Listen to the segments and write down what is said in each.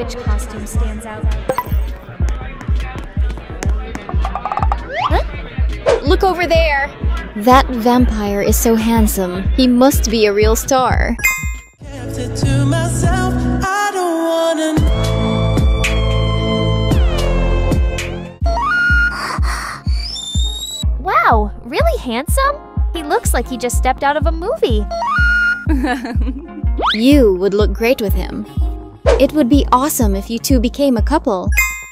witch costume stands out. Huh? Look over there! That vampire is so handsome. He must be a real star. Wow, really handsome? He looks like he just stepped out of a movie. You would look great with him. It would be awesome if you two became a couple.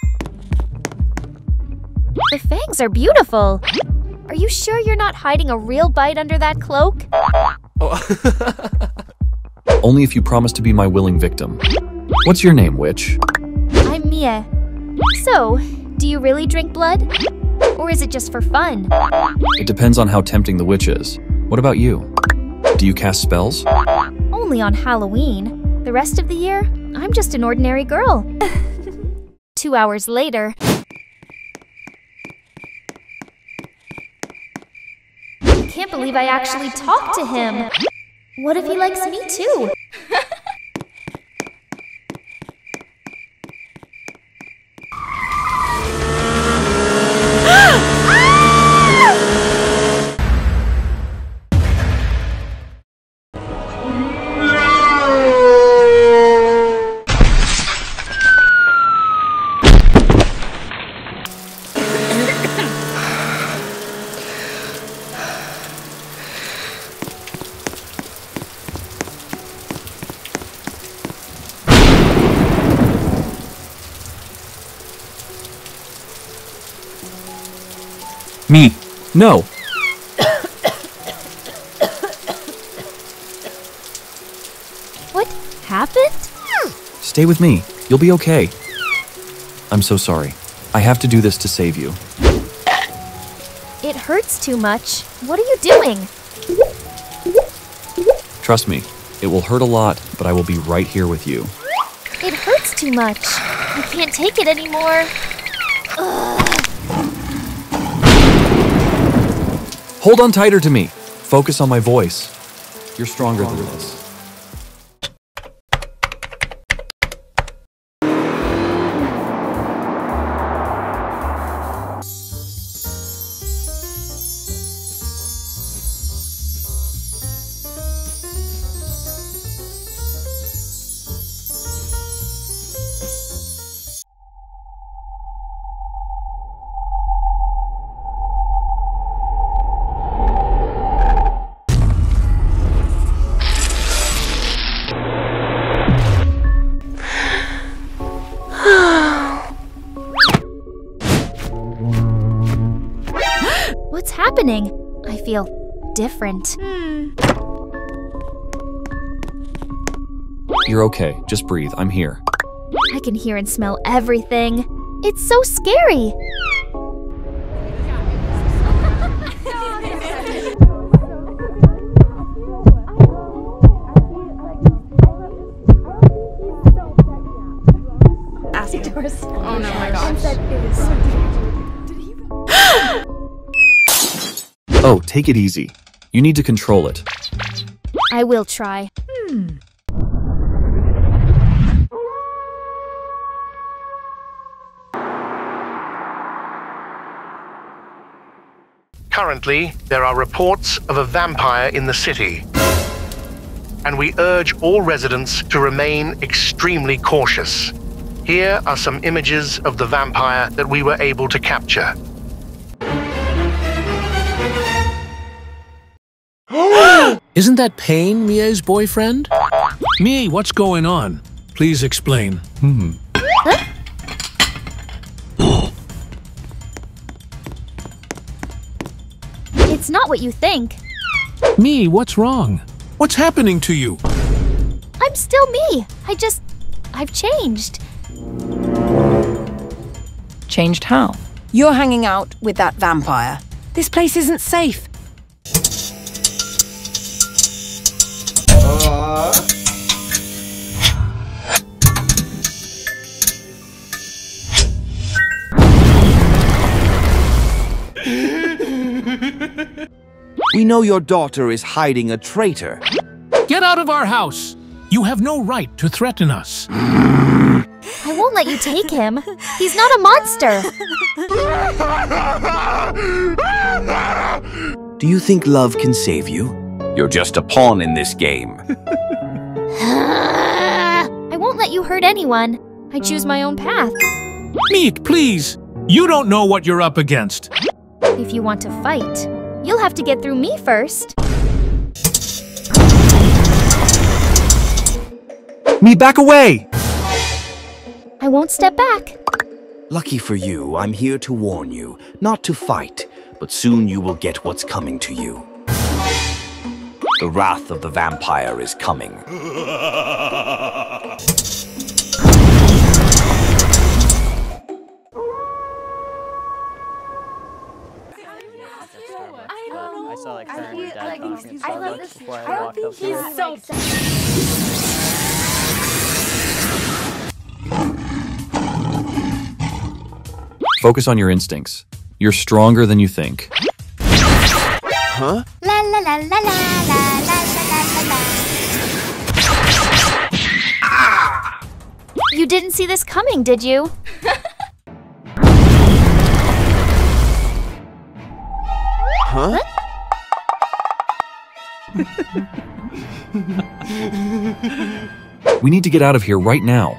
The fangs are beautiful. Are you sure you're not hiding a real bite under that cloak? Oh. Only if you promise to be my willing victim. What's your name, witch? I'm Mia. So, do you really drink blood? Or is it just for fun? It depends on how tempting the witch is. What about you? Do you cast spells? Only on Halloween. The rest of the year, I'm just an ordinary girl. 2 hours later. Can't believe I actually talked to him. What if he likes me too? Me. No. What happened? Stay with me. You'll be okay. I'm so sorry. I have to do this to save you. It hurts too much. What are you doing? Trust me, it will hurt a lot, but I will be right here with you. It hurts too much. I can't take it anymore. Ugh. Hold on tighter to me. Focus on my voice. You're stronger than this. What's happening? I feel different. You're okay. Just breathe. I'm here. I can hear and smell everything. It's so scary. Oh no, my gosh. Oh, take it easy. You need to control it. I will try. Currently, there are reports of a vampire in the city, and we urge all residents to remain extremely cautious. Here are some images of the vampire that we were able to capture. Isn't that Payne Mia's boyfriend? Mia, what's going on? Please explain. Huh? It's not what you think. Mia, what's wrong? What's happening to you? I'm still me. I've changed. Changed how? You're hanging out with that vampire. This place isn't safe. We know your daughter is hiding a traitor. Get out of our house! You have no right to threaten us. I I won't let you take him. He's not a monster. Do you think love can save you? You're just a pawn in this game. I won't let you hurt anyone. I choose my own path. Meek, please! You don't know what you're up against. If you want to fight, you'll have to get through me first. Me, back away! I won't step back. Lucky for you, I'm here to warn you, not to fight, but soon you will get what's coming to you. The wrath of the vampire is coming. I saw like her and her dad talking at I love Starbucks this. before I I don't walked think up to he's her. so. Focus on your instincts. You're stronger than you think. Huh? La la la la la la la la la. You didn't see this coming, did you? Huh? We need to get out of here right now.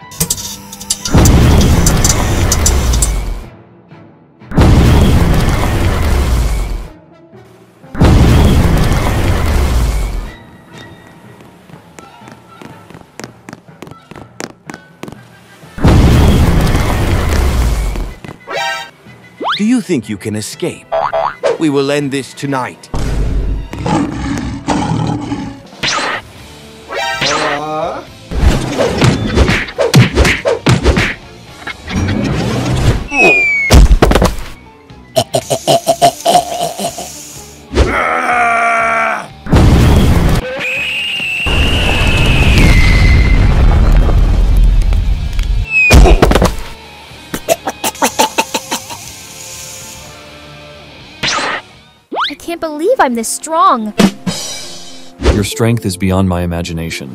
Do you think you can escape? We will end this tonight. I can't believe I'm this strong. Your strength is beyond my imagination.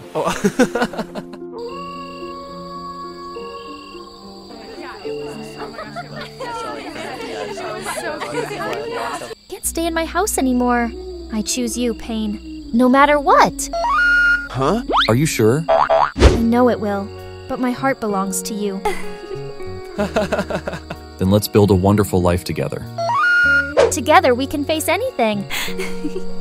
Can't stay in my house anymore. I choose you, Pain. No matter what. Huh? Are you sure? I know it will, but my heart belongs to you. Then let's build a wonderful life together. Together we can face anything.